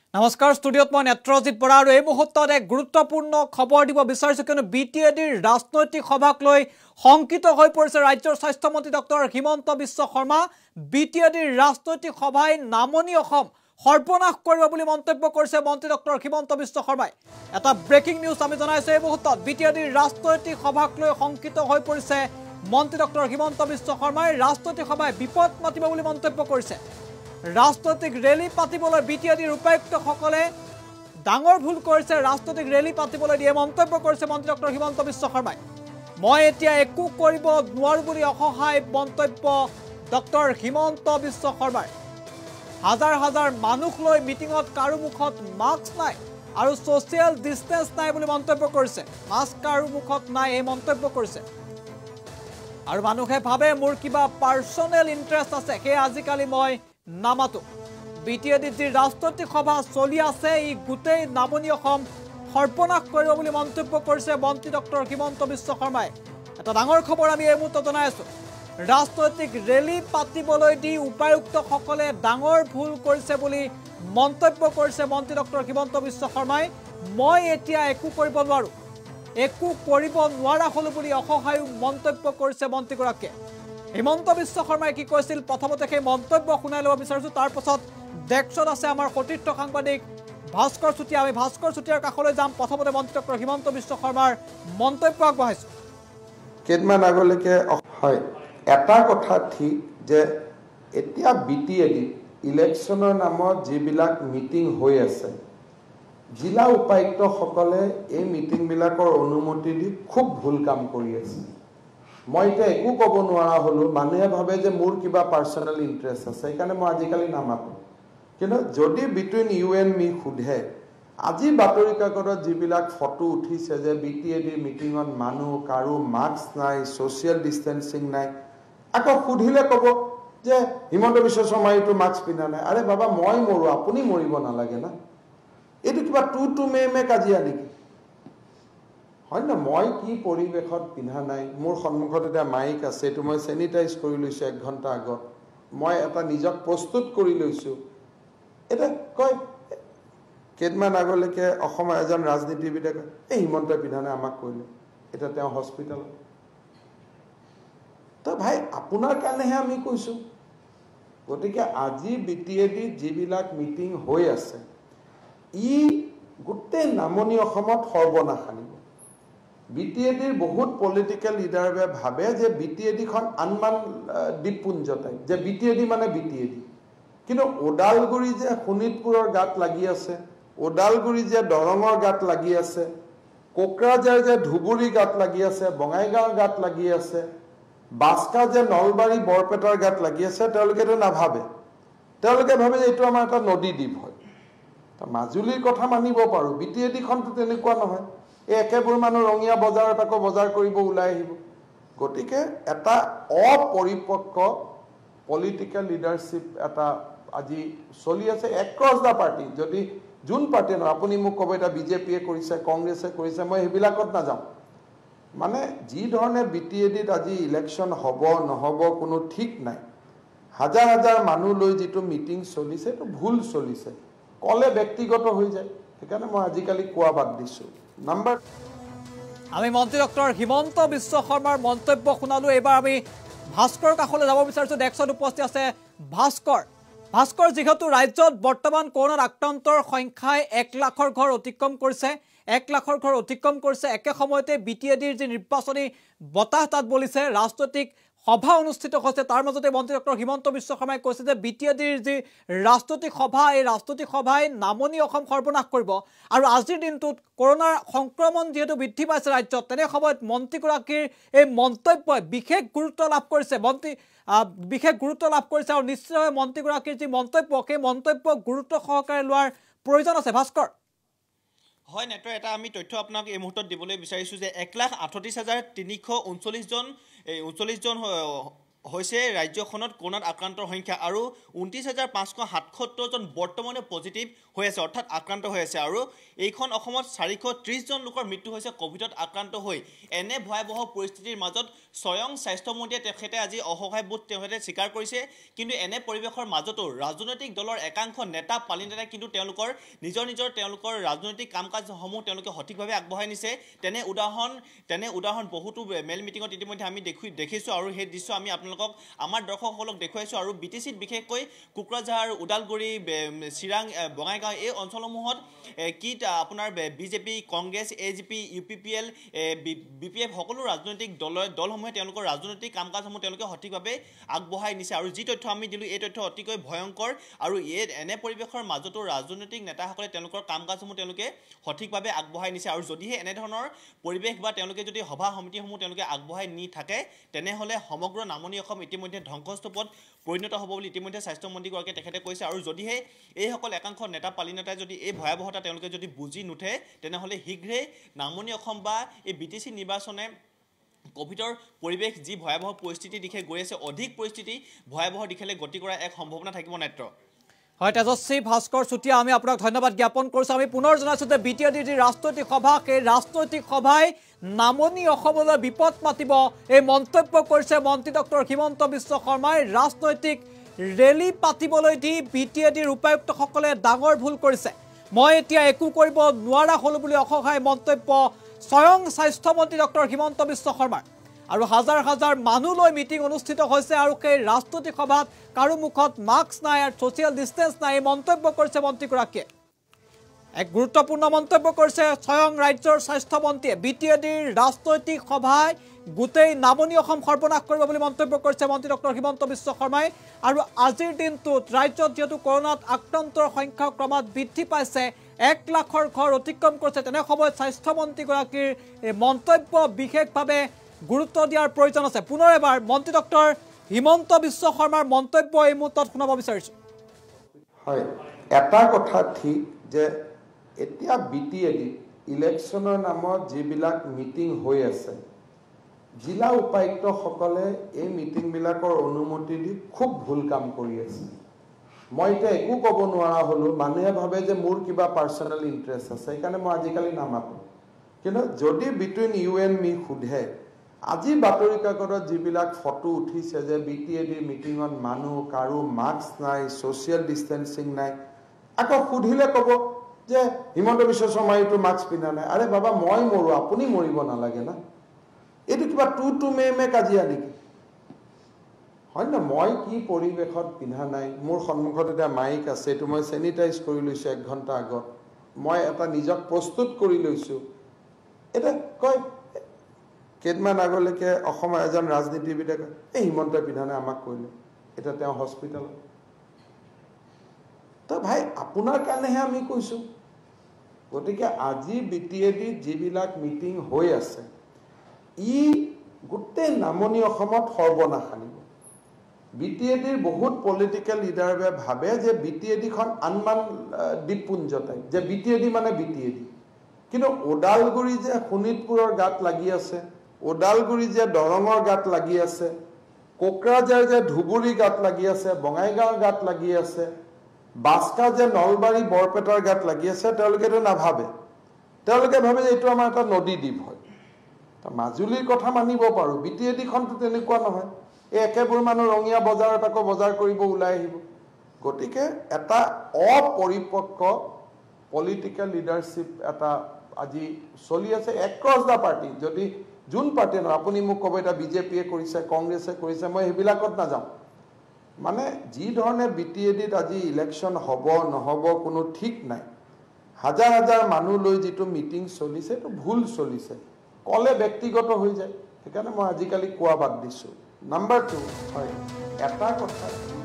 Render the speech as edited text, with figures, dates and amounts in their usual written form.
নমস্কাৰ ষ্টুডিঅ'ত মই নেত্ৰজিৎ বৰা আৰু এই মুহূৰ্তত এক গুৰুত্বপূৰ্ণ খবৰ দিব বিচাৰিছো কিয়নো বিটিএডিৰ ৰাজনৈতিক সভাক লৈ শংকিত হৈ পৰিছে ৰাজ্যৰ স্বাস্থ্যমন্ত্ৰী ডক্টৰ হিমন্ত বিশ্ব শৰ্মা বিটিএডিৰ ৰাজনৈতিক সভাই নামনি অসম সৰ্বনাশ কৰিব বুলি মন্তব্য কৰিছে মন্ত্ৰী ডক্টৰ হিমন্ত বিশ্ব শৰ্মাই এটা ব্ৰেকিং নিউজ আমি জনাইছো এই মুহূৰ্তত বিটিএডিৰ ৰাজনৈতিক সভাক লৈ শংকিত হৈ পৰিছে মন্ত্ৰী ডক্টৰ হিমন্ত বিশ্ব শৰ্মাই ৰাজনৈতিক সভাই বিপদ মাতিব বুলি মন্তব্য কৰিছে ৰাজনৈতিক ৰেলী পাতিবলৈ বিটিএডিৰ উপায়ুক্তসকলে ডাঙৰ ভুল কৰিছে ৰাজনৈতিক ৰেলী পাতিবলৈ দিয়ে মন্তব্য কৰিছে মন্ত্ৰী ডক্টৰ হিমন্ত বিশ্ব শৰ্মাই মই এতিয়া একো কৰিব নোৱাৰো বুলি অসহায় মন্তব্য ডক্টৰ হিমন্ত বিশ্ব শৰ্মাৰ হাজাৰ হাজাৰ মানুহ লৈ মিটিঙত কাৰো মুখত মাস্ক নাই আৰু সোশ্যাল ডিস্টেন্স নাই বুলি মন্তব্য কৰিছে মাস্ক কাৰো মুখত নাই এই মন্তব্য কৰিছে আৰু মানুহে ভাবে মোৰ কিবা পাৰ্সোনেল ইন্টাৰেষ্ট আছে কে আজিকালি মই নামাতো বিটিএডিৰ যি ৰাজনৈতিক সভা চলি আছে ই গুটেই নামনি অসম সৰ্বনাশ কৰিব বুলি মন্তব্য কৰিছে মন্ত্ৰী ডক্টৰ হিমন্ত বিশ্ব শৰ্মাই এটা ডাঙৰ খবৰ আমি এই মুহূৰ্তত জনাই আছো ৰাজনৈতিক ৰেলী পাতিবলৈ দি উপায়ুক্তসকলে ডাঙৰ ভুল কৰিছে বুলি মন্তব্য কৰিছে মন্ত্ৰী ডক্টৰ হিমন্ত বিশ্ব শৰ্মাই মই এতিয়া একো কৰিব নোৱাৰো একো কৰিব নোৱাৰা হলো বুলি অসহায় মন্তব্য কৰিছে মন্ত্ৰীগৰাকীয়ে হিমন্ত বিশ্ব শৰ্মাই কি কৈছিল প্ৰথমতে সেই মন্তব্য শুনাই ল'ব বিচাৰিছো তাৰ পাছত ডেস্কত আছে আমাৰ সতীৰ্থ সাংবাদিক ভাস্কৰ চুটিয়া আমি ভাস্কৰ চুটিয়াৰ কাষলৈ যাম প্ৰথমতে মন্ত্ৰী ডক্টৰ হিমন্ত বিশ্ব শৰ্মাৰ মন্তব্য আগবঢ়াইছো কেইদিনমান আগলৈকে হয় এটা কথা ঠিক যে এতিয়া বিটিএডি ইলেকশ্যনৰ নামত যিবিলাক মিটিং হৈ আছে জিলা উপায়ুক্তসকলে এই মিটিংবিলাকৰ অনুমতি দি খুব ভুল কাম কৰি আছে মই এতিয়া একো ক'ব নোৱাৰা হলো মানুহে ভাবে যে মোৰ কিবা পাৰ্সোনেল ইন্টাৰেষ্ট আছে সেইকাৰণে মই আজিকালি নামাতো কিন্তু যদি বিটুইন ইউ এণ্ড মি সোধে আজি বাতৰি কাকতত যিবিলাক ফটো উঠিছে যে বিটিএডিৰ মিটিঙত মানুহ কাৰো মাস্ক নাই সোশ্যাল ডিস্টেন্সিং নাই আকৌ সুধিলে ক'ব যে হিমন্ত বিশ্ব শৰ্মাইটো মাস্ক পিন্ধা নাই আৰে বাবা মই মৰো আপুনি মৰিব নালাগে না এইটো কিবা টু মে কাজিয়া নেকি হয় না মই কি পৰিৱেশত পিন্ধা নাই মোৰ সন্মুখত এটা মাইক আছে এইটো মই চেনিটাইজ কৰি লৈছো 1 ঘণ্টা আগত মই এটা নিজক প্ৰস্তুত কৰি লৈছো এটা কয় কেইদিনমান আগলৈকে অসমৰ এজন ৰাজনীতিবিদে এই হিমন্তই পিন্ধা নাই আমাক কৈলে এটা তেওঁ হস্পিটেলত তো ভাই আপোনাৰ কাৰণেহে আমি কৈছো গতিকে আজি বিটিএডি যিবিলাক মিটিং হৈ আছে ই গোটেই নামনি অসমত সৰ্বনাশ আনিব বিটিএডিৰ বহুত পলিটিক্যাল লিডাৰে ভাবে যে বিটিএডিখন আনমান দ্বীপপুঞ্জ টাইপ যে বিটিএডি মানে বিটিএডি কিন্তু ওদালগুৰি যে শোণিতপুৰৰ গাত লাগি আছে ওদালগুৰি যে দৰঙৰ গাত লাগি আছে কোকৰাঝাৰ যে ধুবুৰী গাত লাগি আছে বঙাইগাঁৱৰ গাত লাগি আছে বাস্কা যে নলবাৰী বৰপেটাৰ গাত লাগি আছে তেওঁলোকেতো নাভাবে তেওঁলোকে ভাবে যে এইটো আমাৰ এটা নদী দ্বীপ হয় মাজুলীৰ কথা মানিব পাৰো বিটিএডিখনটো তেনেকুৱা নহয় এই একেবোৰ মানুহ ৰঙিয়া বজাৰত আকৌ বজাৰ কৰিব ওলাই আহিব গতিকে এটা অপৰিপক্ক পলিটিক্যাল লিডাৰশ্বিপ এটা আজি চলি আছে এক্ৰছ দা পাৰ্টি যদি যোন পাৰ্টি নহয় আপুনি মোক ক'ব এটা বিজেপিয়ে কৰিছে কংগ্ৰেছে কৰিছে মই সেইবিলাকত নাযাওঁ মানে যি ধৰণে বিটিএডিত আজি ইলেকশ্যন হ'ব নহ'ব কোনো ঠিক নাই হাজাৰ হাজাৰ মানুহ লৈ যিটো মিটিং চলিছে এইটো ভুল চলিছে কলে ব্যক্তিগত হৈ যায় সেইকাৰণে মই আজিকালি কোৱা বাদ দিছো নাম্বাৰ আমি মন্ত্ৰী ডক্টৰ হিমন্ত বিশ্ব শৰ্মাৰ মন্তব্য শুনালো এবাৰ আমি ভাস্কৰ কাষলৈ যাব বিচাৰিছো ডেস্কত উপস্থিত আছে ভাস্কৰ যেহেতু ৰাজ্যত বৰ্তমান কৰোনাৰ আক্ৰান্তৰ সংখ্যাই 1 লাখৰ ঘৰ অতিক্ৰম কৰিছে 1 লাখৰ ঘৰ অতিক্ৰম কৰিছে একে সময়তে বিটিএডিৰ যি নিৰ্বাচনী বতাহ তাত বলিছে ৰাজনৈতিক সভা অনুষ্ঠিত হৈছে তাৰ মাজতে মন্ত্ৰী ডক্টৰ হিমন্ত বিশ্ব শৰ্মাই কৈছে যে বিটিএডিৰ যি ৰাজনৈতিক সভা এই ৰাজনৈতিক সভাই নামনি অসম সৰ্বনাশ কৰিব আৰু আজিৰ দিনটোত কৰোনাৰ সংক্ৰমণ যেহেতু বৃদ্ধি পাইছে ৰাজ্যত তেনে সময়ত মন্ত্ৰীগৰাকীৰ এই মন্তব্যই বিশেষ গুৰুত্ব লাভ কৰিছে বিশেষ গুৰুত্ব লাভ কৰিছে আৰু নিশ্চিতভাৱে মন্ত্ৰীগৰাকীৰ যি মন্তব্য সেই মন্তব্য গুৰুত্ব সহকাৰে লোৱাৰ প্ৰয়োজন আছে ভাস্কৰ হয় নেটৰ এটা আমি তথ্য আপোনাক এই মুহূৰ্তত দিবলৈ বিচাৰিছো যে 1,38,339 জন এই 39 জন হৈছে ৰাজ্যখনত কৰোণাত আক্ৰান্তৰ সংখ্যা আৰু 29,577 জন বৰ্তমানে পজিটিভ হৈ আছে অৰ্থাৎ আক্ৰান্ত হৈ আছে আৰু এইখন অসমত 430 জন লোকৰ মৃত্যু হৈছে কোভিডত আক্ৰান্ত হৈ এনে ভয়াবহ পৰিস্থিতিৰ মাজত স্বয়ং স্বাস্থ্যমন্ত্ৰীয়ে তেখেতে আজি অসহায় বোধ তেখেতে স্বীকাৰ কৰিছে কিন্তু এনে পৰিৱেশৰ মাজতো ৰাজনৈতিক দলৰ একাংশ নেতা পালি নেতাই কিন্তু তেওঁলোকৰ নিজৰ ৰাজনৈতিক কাম কাজসমূহ তেওঁলোকে সঠিকভাৱে আগবঢ়াই নিছে তেনে উদাহৰণ বহুতো মেল মিটিঙত ইতিমধ্যে আমি দেখিছোঁ আৰু সেই দৃশ্য আমি আপোনালোকক আমাৰ দৰ্শকসকলক দেখুৱাইছোঁ আৰু বিটিচিত বিশেষকৈ কোকৰাঝাৰ উদালগুৰি চিৰাং বঙাইগাঁও এই অঞ্চলসমূহত কি আপোনাৰ BJP Congress AGP UPPL BPF সকলো ৰাজনৈতিক দলসমূহে তেওঁলোকৰ ৰাজনৈতিক কাম কাজসমূহ তেওঁলোকে সঠিকভাৱে আগবঢ়াই নিছে আৰু যি তথ্য আমি দিলোঁ এই তথ্য অতিকৈ ভয়ংকৰ আৰু এনে পৰিৱেশৰ মাজতো ৰাজনৈতিক নেতাসকলে তেওঁলোকৰ কাম কাজসমূহ তেওঁলোকে সঠিকভাৱে আগবঢ়াই নিছে আৰু যদিহে এনেধৰণৰ পৰিৱেশ বা তেওঁলোকে যদি সভা সমিতিসমূহ তেওঁলোকে আগবঢ়াই নি থাকে তেনেহ'লে সমগ্ৰ নামনি অসম ইতিমধ্যে ধ্বংসস্তূপত পৰিণত হ'ব বুলি ইতিমধ্যে স্বাস্থ্যমন্ত্ৰীগৰাকীয়ে তেখেতে কৈছে আৰু যদিহে এইসকল একাংশ নেতা পালি নেতাই যদি এই ভয়াৱহতা তেওঁলোকে যদি বুজি নুঠে তেনেহ'লে শীঘ্ৰেই নামনি অসম বা এই BTC নিৰ্বাচনে কোভিডৰ পৰিৱেশ যি ভয়াৱহ পৰিস্থিতি দিশে গৈ আছে অধিক পৰিস্থিতি ভয়াৱহ দিশলৈ গতি কৰাৰ এক সম্ভাৱনা থাকিব নেত্ৰ হয় তেজস্বী ভাস্কৰ চুতীয়া আমি আপোনাক ধন্যবাদ জ্ঞাপন কৰিছোঁ আমি পুনৰ জনাইছোঁ যে BTADৰ যি ৰাজনৈতিক সভা সেই ৰাজনৈতিক সভাই নামনি অসমলৈ বিপদ মাতিব এই মন্তব্য কৰিছে মন্ত্ৰী ডক্টৰ হিমন্ত বিশ্ব শৰ্মাই ৰাজনৈতিক ৰেলী পাতিবলৈ দি BTADৰ উপায়ুক্তসকলে ডাঙৰ ভুল কৰিছে মই এতিয়া একো কৰিব নোৱাৰা হলো বুলি অসহায় মন্তব্য স্বয়ং স্বাস্থ্যমন্ত্ৰী ডক্টৰ হিমন্ত বিশ্ব শৰ্মাৰ আৰু হাজাৰ হাজাৰ মানুহ লৈ মিটিং অনুষ্ঠিত হৈছে আৰু সেই ৰাজনৈতিক সভাত কাৰো মুখত মাস্ক নাই আৰু সোশ্যাল ডিস্টেন্স নাই মন্তব্য কৰিছে মন্ত্ৰীগৰাকীয়ে এক গুৰুত্বপূৰ্ণ মন্তব্য কৰিছে স্বয়ং ৰাজ্যৰ স্বাস্থ্যমন্ত্ৰীয়ে BTADৰ ৰাজনৈতিক সভাই গোটেই নামনি অসম সৰ্বনাশ কৰিব বুলি মন্তব্য কৰিছে মন্ত্ৰী ডক্টৰ হিমন্ত বিশ্ব শৰ্মাই আৰু আজিৰ দিনটোত ৰাজ্যত যেহেতু কৰোণাত আক্ৰান্তৰ সংখ্যা ক্ৰমাৎ বৃদ্ধি পাইছে 1 লাখৰ ঘৰ অতিক্ৰম কৰিছে তেনে সময়ত স্বাস্থ্যমন্ত্ৰীগৰাকীৰ মন্তব্য বিশেষভাৱে গুৰুত্ব দিয়াৰ প্ৰয়োজন আছে পুনৰ এবাৰ মন্ত্ৰী ডক্টৰ হিমন্ত বিশ্ব শৰ্মাৰ মন্তব্য এই মুহূৰ্তত শুনাব বিচাৰিছোঁ হয় এটা কথা ঠিক যে এতিয়া BTAD ইলেকশ্যনৰ নামত যিবিলাক মিটিং হৈ আছে জিলা উপায়ুক্তসকলে এই মিটিংবিলাকৰ অনুমতি দি খুব ভুল কাম কৰি আছে মই এতিয়া একো ক'ব নোৱাৰা হলো মানুহে ভাবে যে মোৰ কিবা পাৰ্সোনেল ইন্টাৰেষ্ট আছে সেইকাৰণে মই আজিকালি নামাতো কিন্তু যদি বিটুইন ইউ এণ্ড মি সুধে আজি বাতৰি কাকতত যিবিলাক ফটো উঠিছে যে BTADৰ মিটিঙত মানুহ কাৰো মাস্ক নাই সোশ্যাল ডিস্টেন্সিং নাই আকৌ সুধিলে ক'ব যে হিমন্ত বিশ্ব শৰ্মাইটো মাস্ক পিন্ধা নাই আৰে বাবা মই মৰো আপুনি মৰিব নালাগে না এইটো কিবা টু মে কাজিয়া নেকি হয় না মই কি পৰিৱেশত পিন্ধা নাই মোৰ সন্মুখত এটা মাইক আছে এইটো মই চেনিটাইজ কৰি লৈছোঁ 1 ঘণ্টা আগত মই এটা নিজক প্ৰস্তুত কৰি লৈছোঁ এটা কয় কেইদিনমান আগলৈকে অসমৰ এজন ৰাজনীতিবিদে কয় এই হিমন্তই পিন্ধা নাই আমাক কৈলে এটা তেওঁ হস্পিটেলত তো ভাই আপোনাৰ কাৰণেহে আমি কৈছোঁ গতিকে আজি BTADৰ যিবিলাক মিটিং হৈ আছে ই গোটেই নামনি অসমত সৰ্বনাশ আনিব BTADৰ বহুত পলিটিকেল লিডাৰে ভাবে যে BTADখন আনমান দ্বীপপুঞ্জ টাইপ যে BTAD মানে BTAD কিন্তু ওদালগুৰি যে শোণিতপুৰৰ গাত লাগি আছে ওদালগুৰি যে দৰঙৰ গাত লাগি আছে কোকৰাঝাৰ যে ধুবুৰী গাত লাগি আছে বঙাইগাঁৱৰ গাত লাগি আছে বাস্কা যে নলবাৰী বৰপেটাৰ গাত লাগি আছে তেওঁলোকেতো নাভাবে তেওঁলোকে ভাবে যে এইটো আমাৰ এটা নদী দ্বীপ হয় মাজুলীৰ কথা মানিব পাৰো BTADখনটো তেনেকুৱা নহয় এই একেবোৰ মানুহ ৰঙিয়া বজাৰত আকৌ বজাৰ কৰিব ওলাই আহিব গতিকে এটা অপৰিপক্ক পলিটিকেল লিডাৰশ্বিপ এটা আজি চলি আছে এক্ৰছ দা পাৰ্টি যদি যোন পাৰ্টি নহয় আপুনি মোক ক'ব এটা বিজেপিয়ে কৰিছে কংগ্ৰেছে কৰিছে মই সেইবিলাকত নাযাওঁ মানে যি ধৰণে BTADত আজি ইলেকশ্যন হ'ব নহ'ব কোনো ঠিক নাই হাজাৰ হাজাৰ মানুহ লৈ যিটো মিটিং চলিছে এইটো ভুল চলিছে কলে ব্যক্তিগত হৈ যায় সেইকাৰণে মই আজিকালি কোৱা বাদ দিছোঁ নাম্বাৰ 2 হয় এটা কথা